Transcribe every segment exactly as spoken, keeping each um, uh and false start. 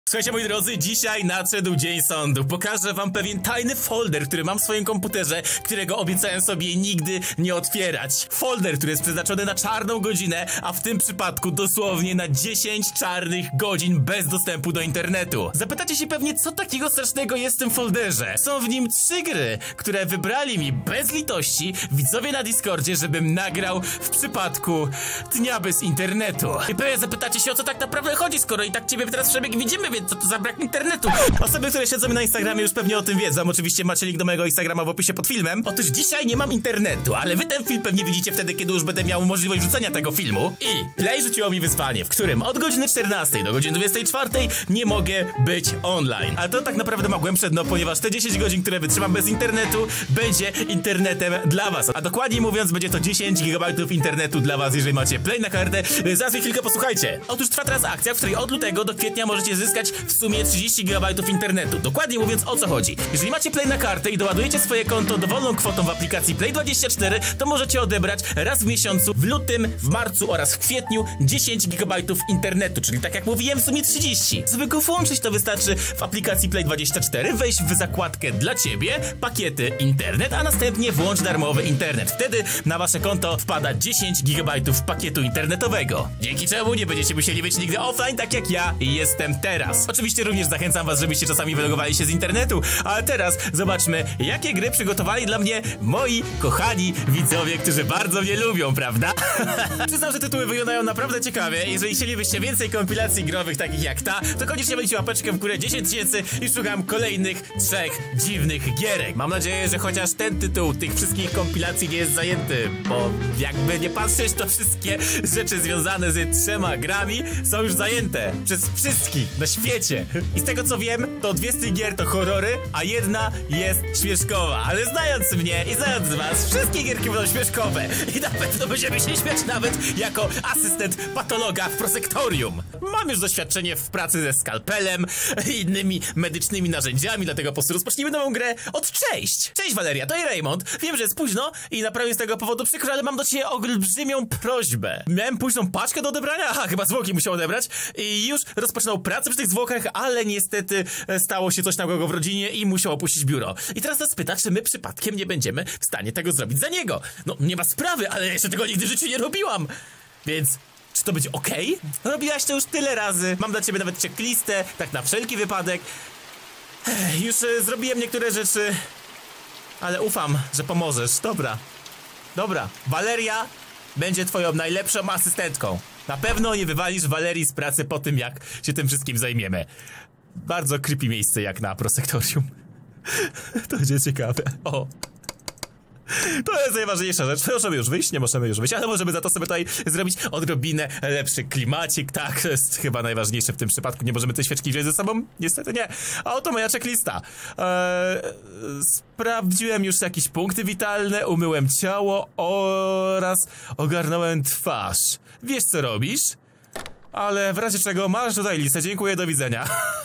Słuchajcie, moi drodzy, dzisiaj nadszedł dzień sądu. Pokażę wam pewien tajny folder, który mam w swoim komputerze, którego obiecałem sobie nigdy nie otwierać. Folder, który jest przeznaczony na czarną godzinę, a w tym przypadku dosłownie na dziesięć czarnych godzin bez dostępu do internetu. Zapytacie się pewnie, co takiego strasznego jest w tym folderze. Są w nim trzy gry, które wybrali mi bez litości widzowie na Discordzie, żebym nagrał w przypadku dnia bez internetu. I pewnie zapytacie się, o co tak naprawdę chodzi, skoro i tak ciebie teraz przebieg widzimy, więc co to za brak internetu? Osoby, które siedzą na Instagramie, już pewnie o tym wiedzą. Oczywiście macie link do mojego Instagrama w opisie pod filmem. Otóż dzisiaj nie mam internetu, ale wy ten film pewnie widzicie wtedy, kiedy już będę miał możliwość rzucenia tego filmu. I Play rzuciło mi wyzwanie, w którym od godziny czternastej do godziny dwudziestej czwartej nie mogę być online. Ale to tak naprawdę ma głębsze dno, ponieważ te dziesięć godzin, które wytrzymam bez internetu, będzie internetem dla was. A dokładniej mówiąc, będzie to dziesięć gigabajtów internetu dla was, jeżeli macie Play na kartę. Zaraz mi chwilkę posłuchajcie. Otóż trwa teraz akcja, w której od lutego do kwietnia możecie zyskać w sumie trzydzieści gigabajtów internetu. Dokładnie mówiąc, o co chodzi. Jeżeli macie Play na kartę i doładujecie swoje konto dowolną kwotą w aplikacji Play dwadzieścia cztery, to możecie odebrać raz w miesiącu, w lutym, w marcu oraz w kwietniu dziesięć gigabajtów internetu, czyli tak jak mówiłem, w sumie trzydzieści. Żeby go włączyć, to wystarczy w aplikacji Play dwadzieścia cztery wejść w zakładkę dla ciebie, pakiety internet, a następnie włącz darmowy internet. Wtedy na wasze konto wpada dziesięć gigabajtów pakietu internetowego. Dzięki czemu nie będziecie musieli być nigdy offline, tak jak ja jestem teraz. Oczywiście również zachęcam was, żebyście czasami wylogowali się z internetu, ale teraz zobaczmy, jakie gry przygotowali dla mnie moi kochani widzowie, którzy bardzo mnie lubią, prawda? Przyznam, że tytuły wyglądają naprawdę ciekawie. Jeżeli chcielibyście więcej kompilacji growych takich jak ta, to koniecznie wejdźcie łapeczkę w górę dziesięć tysięcy i szukam kolejnych trzech dziwnych gierek. Mam nadzieję, że chociaż ten tytuł tych wszystkich kompilacji nie jest zajęty, bo jakby nie patrzeć, to wszystkie rzeczy związane z trzema grami są już zajęte przez wszystkich na świecie. I z tego co wiem, to dwie z tych gier to horrory, a jedna jest śmieszkowa. Ale znając mnie i znając was, wszystkie gierki będą śmieszkowe. I na pewno będziemy się śmiać nawet jako asystent patologa w prosektorium. Mam już doświadczenie w pracy ze skalpelem i innymi medycznymi narzędziami, dlatego po prostu rozpocznijmy nową grę od cześć! Cześć Valeria, to i Raymond. Wiem, że jest późno i naprawdę z tego powodu przykro, ale mam do ciebie olbrzymią prośbę. Miałem późną paczkę do odebrania, aha, chyba zwłoki musiał odebrać i już rozpoczynał pracę przy tych zwłokach, ale niestety stało się coś nagłego w rodzinie i musiał opuścić biuro. I teraz nas pyta, czy my przypadkiem nie będziemy w stanie tego zrobić za niego. No, nie ma sprawy, ale jeszcze tego nigdy w życiu nie robiłam. Więc czy to będzie okej? Okay? Robiłaś to już tyle razy. Mam dla ciebie nawet checklistę, tak na wszelki wypadek. Ech, już y, zrobiłem niektóre rzeczy, ale ufam, że pomożesz. Dobra. Dobra. Valeria będzie twoją najlepszą asystentką. Na pewno nie wywalisz Valerii z pracy po tym, jak się tym wszystkim zajmiemy. Bardzo creepy miejsce jak na prosektorium. To będzie ciekawe. O. To jest najważniejsza rzecz. Możemy już wyjść, nie możemy już wyjść, ale możemy za to sobie tutaj zrobić odrobinę lepszy klimacik. Tak, to jest chyba najważniejsze w tym przypadku. Nie możemy tej świeczki wziąć ze sobą? Niestety nie. A oto moja checklista. Eee, sprawdziłem już jakieś punkty witalne, umyłem ciało oraz ogarnąłem twarz. Wiesz co robisz? Ale w razie czego masz tutaj listę. Dziękuję, do widzenia.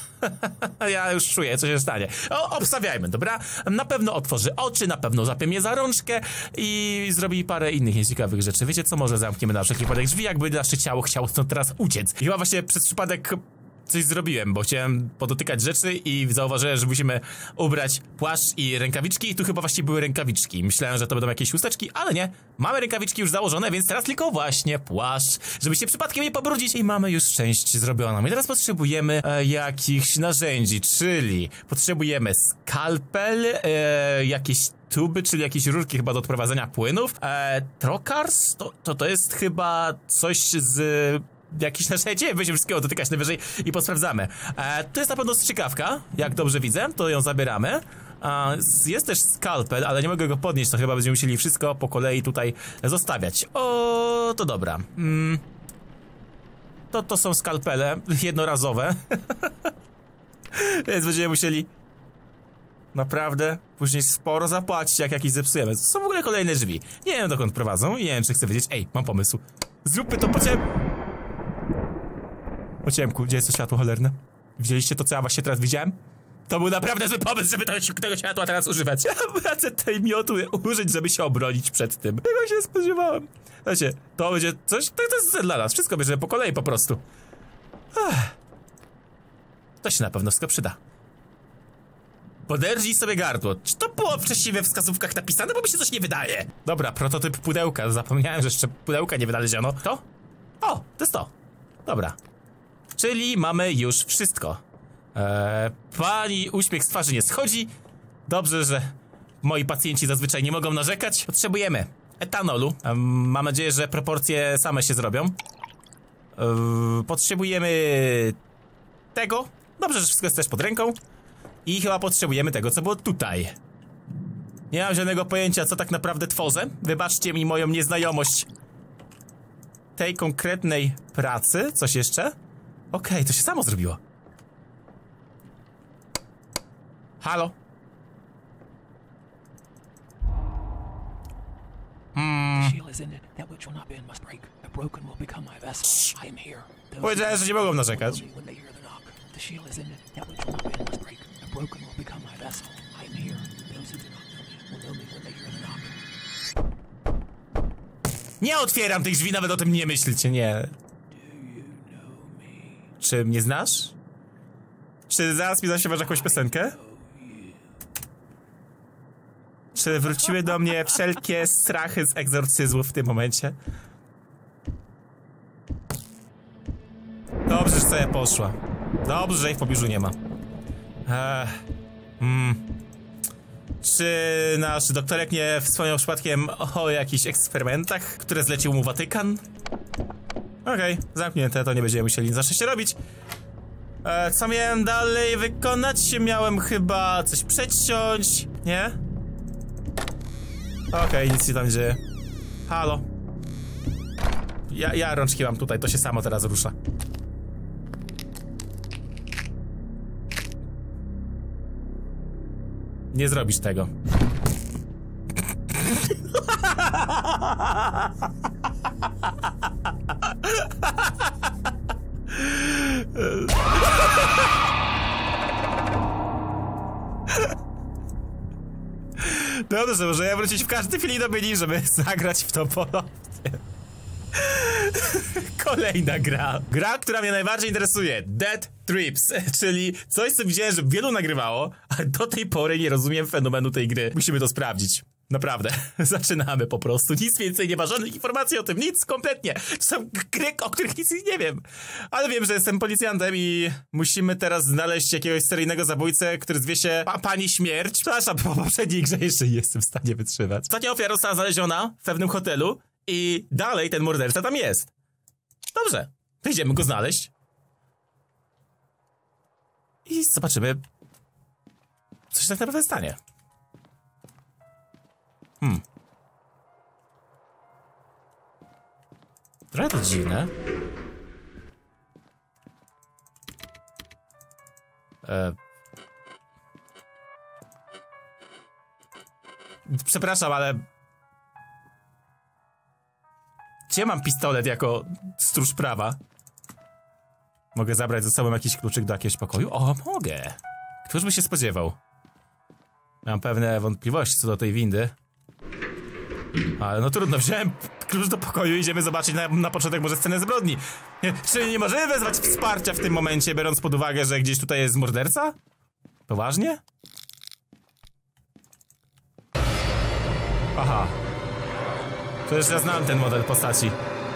Ja już czuję, co się stanie. O, obstawiajmy, dobra? Na pewno otworzy oczy, na pewno zapie mnie za rączkę i zrobi parę innych nieciekawych rzeczy. Wiecie co? Może zamkniemy na wszelki wypadek drzwi, jakby nasze ciało chciało stąd teraz uciec. I chyba właśnie przez przypadek coś zrobiłem, bo chciałem podotykać rzeczy i zauważyłem, że musimy ubrać płaszcz i rękawiczki i tu chyba właściwie były rękawiczki. Myślałem, że to będą jakieś chusteczki, ale nie. Mamy rękawiczki już założone, więc teraz tylko właśnie płaszcz, żeby się przypadkiem nie pobrudzić i mamy już część zrobioną. I teraz potrzebujemy e, jakichś narzędzi, czyli potrzebujemy skalpel, e, jakieś tuby, czyli jakieś rurki chyba do odprowadzenia płynów. E, trokars? To, to, to jest chyba coś z... Jakieś narzędzie, będziemy wszystkiego dotykać najwyżej i posprawdzamy. E, to jest na pewno strzykawka, jak dobrze widzę, to ją zabieramy. E, jest też skalpel, ale nie mogę go podnieść, to chyba będziemy musieli wszystko po kolei tutaj zostawiać. O, to dobra. Mm. To, to są skalpele jednorazowe. Więc będziemy musieli naprawdę później sporo zapłacić, jak jakiś zepsujemy. To są w ogóle kolejne drzwi. Nie wiem, dokąd prowadzą i nie wiem, czy chcę wiedzieć. Ej, mam pomysł. Zróbmy to po ciemku. Po ciemku, gdzie jest to światło cholerne? Widzieliście to, co ja właśnie teraz widziałem? To był naprawdę zły pomysł, żeby tego, tego światła teraz używać. Ja chcę tej mioty użyć, żeby się obronić przed tym. Tego się spodziewałem. Wiecie, to będzie coś, to, to jest dla nas. Wszystko bierzemy po kolei po prostu. Ach. To się na pewno wszystko przyda. Poderżnij sobie gardło. Czy to było wcześniej we wskazówkach napisane? Bo mi się coś nie wydaje. Dobra, prototyp pudełka. Zapomniałem, że jeszcze pudełka nie wynaleziono. To? O, to jest to. Dobra. Czyli mamy już wszystko. Eee, pani uśmiech z twarzy nie schodzi. Dobrze, że moi pacjenci zazwyczaj nie mogą narzekać. Potrzebujemy etanolu. Eee, mam nadzieję, że proporcje same się zrobią. Eee, potrzebujemy tego. Dobrze, że wszystko jest też pod ręką. I chyba potrzebujemy tego, co było tutaj. Nie mam żadnego pojęcia, co tak naprawdę tworzę. Wybaczcie mi moją nieznajomość tej konkretnej pracy. Coś jeszcze? Okej, okay, to się samo zrobiło. Halo? Hmm. Powiedziałem, że nie mogą narzekać. Nie otwieram tych drzwi, nawet o tym nie myślcie, nie. Czy mnie znasz? Czy zaraz mi zaśpiewasz jakąś piosenkę? Czy wróciły do mnie wszelkie strachy z egzorcyzmów w tym momencie? Dobrze, że sobie poszła. Dobrze, że ich w pobliżu nie ma. Eee, mm. Czy nasz doktorek nie wspomniał przypadkiem o jakichś eksperymentach, które zlecił mu Watykan? Okej, okay, zamknięte, to nie będziemy musieli nic na szczęście robić. E, co miałem dalej wykonać? Miałem chyba coś przeciąć, nie? Okej, okay, nic się tam dzieje. Halo. Ja, ja rączki mam tutaj, to się samo teraz rusza. Nie zrobisz tego. Dobrze, może ja wrócić w każdej chwili do menu, żeby zagrać w to ponownie. Kolejna gra. Gra, która mnie najbardziej interesuje. Dead Trips, czyli coś, co widziałem, że wielu nagrywało, a do tej pory nie rozumiem fenomenu tej gry. Musimy to sprawdzić. Naprawdę. Zaczynamy po prostu. Nic więcej nie ma, żadnych informacji o tym. Nic, kompletnie. To są gry, o których nic nie wiem. Ale wiem, że jestem policjantem i musimy teraz znaleźć jakiegoś seryjnego zabójcę, który zwie się pa Pani Śmierć. Przepraszam, po poprzedniej grze jeszcze nie jestem w stanie wytrzymać. Ostatnia ofiara została znaleziona w pewnym hotelu i dalej ten morderca tam jest. Dobrze. To idziemy go znaleźć. I zobaczymy, co się tak naprawdę stanie. Hmm. Trochę to dziwne. E... Przepraszam, ale... Gdzie mam pistolet jako stróż prawa? Mogę zabrać ze sobą jakiś kluczyk do jakiegoś pokoju? O, mogę! Któż by się spodziewał? Mam pewne wątpliwości co do tej windy. Ale no trudno, wziąłem klucz do pokoju i idziemy zobaczyć na, na początek może scenę zbrodni. Nie, czy nie możemy wezwać wsparcia w tym momencie, biorąc pod uwagę, że gdzieś tutaj jest morderca? Poważnie? Aha. Przecież ja znam ten model postaci.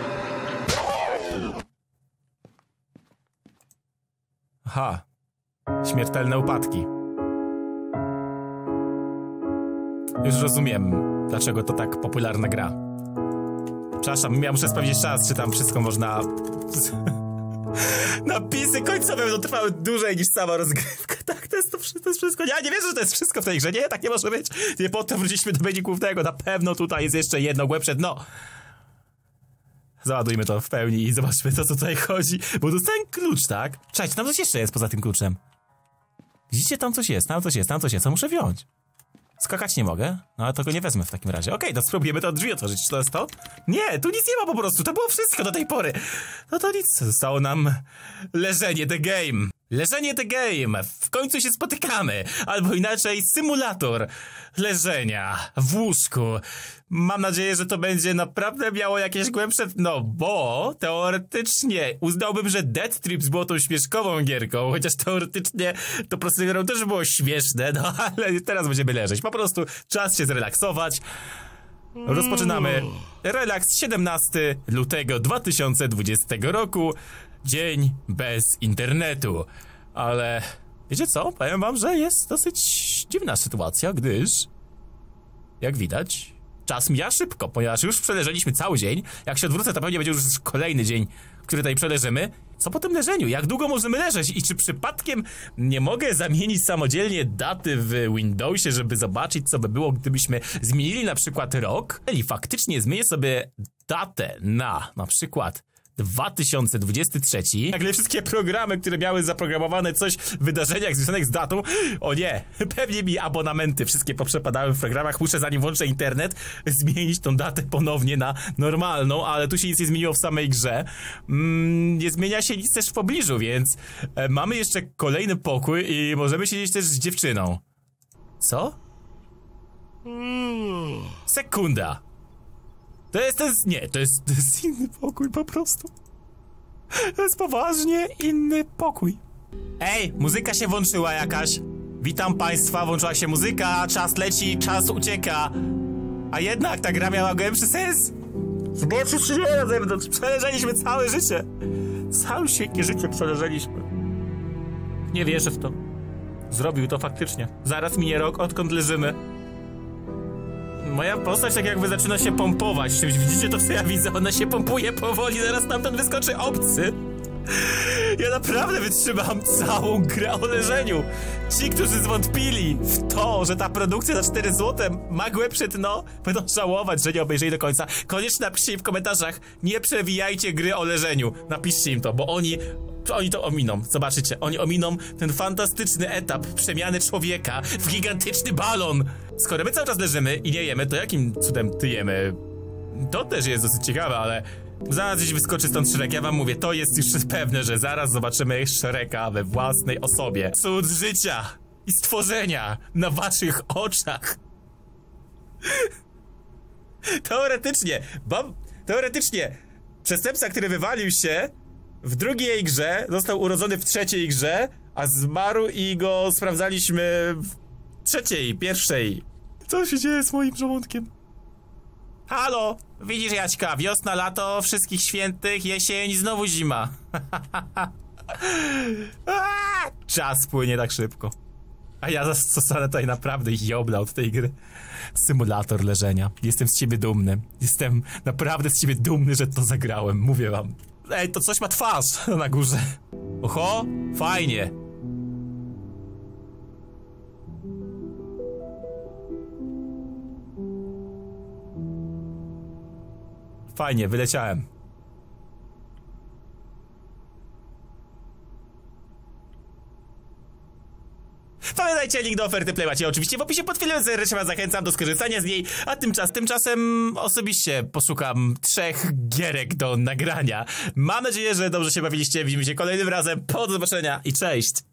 Aha. Śmiertelne upadki. Już rozumiem, dlaczego to tak popularna gra. Przepraszam, ja muszę sprawdzić czas, czy tam wszystko można... Napisy końcowe będą trwały dłużej niż sama rozgrywka. Tak, to jest, to, to jest wszystko. Ja nie wierzę, że to jest wszystko w tej grze. Nie, tak nie może być. Nie, potem wróciliśmy do menu głównego. Na pewno tutaj jest jeszcze jedno głębsze dno. Załadujmy to w pełni i zobaczmy, co tutaj chodzi. Bo dostałem klucz, tak? Czekajcie, tam coś jeszcze jest poza tym kluczem. Widzicie, tam coś jest, tam coś jest, tam coś jest. Co muszę wziąć? Skakać nie mogę, no ale to go nie wezmę w takim razie. Okej, okay, to spróbujemy to drzwi otworzyć. Czy to jest to? Nie, tu nic nie ma po prostu, to było wszystko do tej pory. No to nic, zostało nam leżenie, the game. Leżenie the game. W końcu się spotykamy. Albo inaczej symulator leżenia w łóżku. Mam nadzieję, że to będzie naprawdę miało jakieś głębsze... No bo teoretycznie uznałbym, że Death Trips było tą śmieszkową gierką. Chociaż teoretycznie to procedurą też było śmieszne. No ale teraz będziemy leżeć. Po prostu czas się zrelaksować. Rozpoczynamy relaks siedemnastego lutego dwa tysiące dwudziestego roku. Dzień bez internetu. Ale wiecie co? Powiem wam, że jest dosyć dziwna sytuacja, gdyż jak widać czas mija szybko, ponieważ już przeleżeliśmy cały dzień. Jak się odwrócę, to pewnie będzie już kolejny dzień, który tutaj przeleżymy. Co po tym leżeniu? Jak długo możemy leżeć? I czy przypadkiem nie mogę zamienić samodzielnie daty w Windowsie, żeby zobaczyć, co by było, gdybyśmy zmienili na przykład rok? Czyli faktycznie zmienię sobie datę na na przykład dwa tysiące dwudziesty trzeci. Nagle wszystkie programy, które miały zaprogramowane coś w wydarzeniach związanych z datą. O nie, pewnie mi abonamenty wszystkie poprzepadały w programach. Muszę, zanim włączę internet, zmienić tą datę ponownie na normalną, ale tu się nic nie zmieniło w samej grze. Mm, nie zmienia się nic też w pobliżu, więc e, mamy jeszcze kolejny pokój i możemy siedzieć też z dziewczyną. Co? Sekunda. To jest, to jest, nie, to jest, to jest inny pokój po prostu. To jest poważnie inny pokój. Ej, muzyka się włączyła jakaś. Witam państwa, włączyła się muzyka, czas leci, czas ucieka. A jednak ta gra miała głębszy sens. Zobaczcie na zewnątrz, przeleżeliśmy całe życie. Całe świetnie życie przeleżeliśmy. Nie wierzę w to. Zrobił to faktycznie. Zaraz minie rok, odkąd leżymy. Moja postać tak jakby zaczyna się pompować. Czymś widzicie to, co ja widzę? Ona się pompuje powoli, zaraz tamten wyskoczy obcy. Ja naprawdę wytrzymam całą grę o leżeniu. Ci, którzy zwątpili w to, że ta produkcja za cztery złote ma głębsze dno, będą żałować, że nie obejrzeli do końca. Koniecznie napiszcie im w komentarzach: nie przewijajcie gry o leżeniu. Napiszcie im to, bo oni... Oni to ominą, zobaczycie, oni ominą ten fantastyczny etap przemiany człowieka w gigantyczny balon. Skoro my cały czas leżymy i nie jemy, to jakim cudem ty jemy? To też jest dosyć ciekawe, ale zaraz gdzieś wyskoczy stąd Shrek. Ja wam mówię, to jest już pewne, że zaraz zobaczymy Shreka we własnej osobie. Cud życia i stworzenia na waszych oczach. Teoretycznie, bo teoretycznie przestępca, który wywalił się w drugiej grze, został urodzony w trzeciej grze, a zmarł i go sprawdzaliśmy w trzeciej, pierwszej. Co się dzieje z moim żołądkiem? Halo, widzisz Jaćka, wiosna, lato, wszystkich świętych, jesień, znowu zima. Czas płynie tak szybko. A ja zostanę tutaj naprawdę jobla od tej gry. Symulator leżenia. Jestem z ciebie dumny. Jestem naprawdę z ciebie dumny, że to zagrałem, mówię wam. Ej, to coś ma twarz na górze. Oho, fajnie. Fajnie, wyleciałem. Pamiętajcie, link do oferty Play macie oczywiście w opisie pod filmem, serdecznie was zachęcam do skorzystania z niej, a tymczas, tymczasem osobiście poszukam trzech gierek do nagrania. Mam nadzieję, że dobrze się bawiliście, widzimy się kolejnym razem, do zobaczenia i cześć!